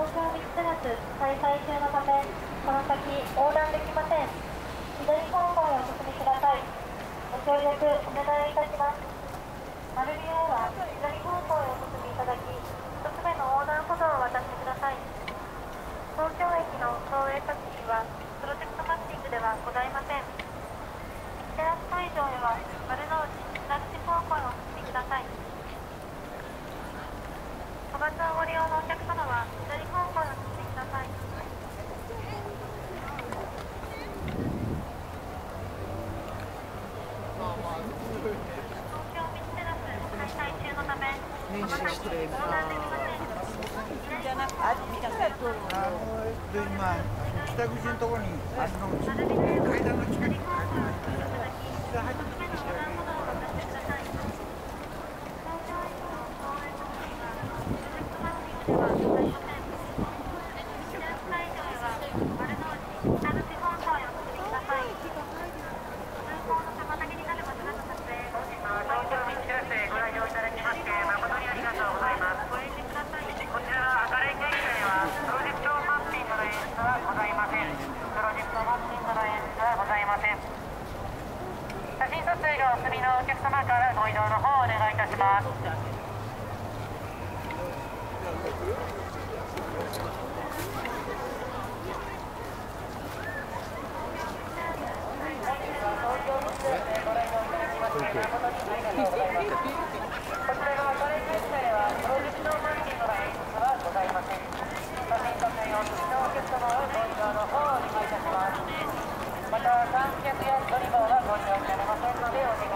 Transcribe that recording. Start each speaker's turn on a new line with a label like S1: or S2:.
S1: 東京ミックナス開催中のため、この先横断できません。左方向へお進みください。ご協力お願いいたします。マルビエは左方向へお進みいただき、1つ目の横断歩道を渡ってください。東京駅の東映タクシーはプロジェクトマッチングではございません。テラス会場へは丸の内北口方向へお進みください。小バスをご利用のお客様は左方向へお進みください。東京ミックナス開催中のため、この先横断できません。
S2: 今、北口のところに階段の近くに
S3: 写真撮影がお済みのお客様からご移動の方をお願いいたします。こちらが赤レンガ駅ではプロジェクトマッピングの演出はございません。写真撮影お済みのお客様はご移動の方をお願いいたします。また観客や乗り場はご利用されませんのでお願い